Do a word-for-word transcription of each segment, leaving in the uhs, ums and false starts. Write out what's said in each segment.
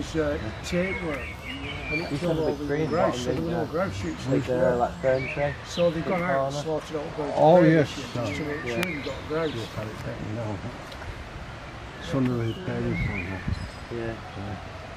was uh, tapeworm, and it killed all the little grouse, so there were no grouse shoots like, uh, like fern tree. So they've gone out and slaughtered out a bunch oh, of yes, just no. to make yeah. sure you've got grouse. Just had it taken down. Some of the parents on there. Yeah. yeah.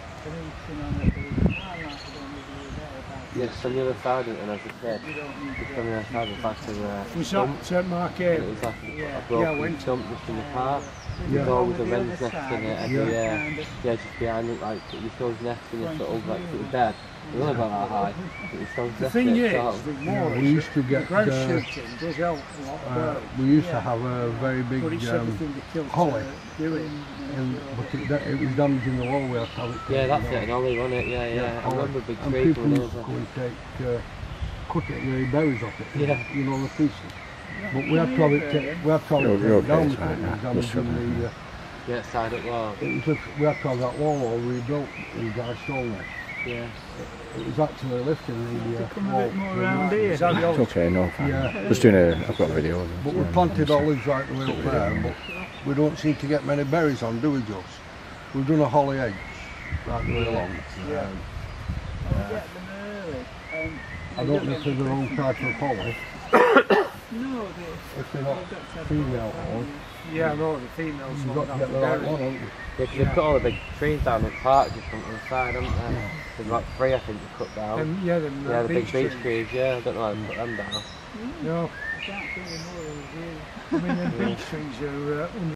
Yes, on the other side of it, and as a kid, just on the other side of the back of the Was stump, that Saint Marquette? and it was like a, Yeah. a broken Yeah, went stump just in the park. Yeah. There's always a wren's nest in it, every Yeah. year. Yeah, just behind it, like you saw his nest in a sort of like sort of bed. It was only about that high. But it was The thing is, sort the of, more we used to get grouse uh, shooting does help a lot. uh, But we used to have a very big but it's um, everything that kills holly. uh, do it. and, but it, it was damaging the wall. We had to have it yeah, taken that's down. it, an olive on it, yeah, yeah. Yeah, I remember a big and tree people coming used to over. go and take, uh, cut it, the berries off it, Yeah. you know, the pieces. But we had to have it, ta- we had to have You're- it you're taken down okay, because right it now. was Just damaging the, uh, Yeah, side up wall. it was just, we had to have that wall all rebuilt in dry stone there. Yeah. It was actually lifting the uh, Come a wall. bit more from around that. here. Is that the It's okay, no. Fine. Yeah. Just doing a. I've got a video. But we planted olives right the way up there, but we don't seem to get many berries on, do we, Joss? We've done a holly edge right the way along. Yeah. Um, I'll get them early. Um, I don't know if they're the wrong type of holly. No, If they're not female holly, yeah, no, the females you've won't got to have get the the right berry. one, haven't you? Yeah, because they've cut all the big trees down in the park just on the side, haven't they? Yeah. There's like three, I think, to cut down. Um, yeah, them, uh, yeah, the big beech beech trees. trees, yeah, I don't know how to put them down. No. I mean, the beech trees are uh,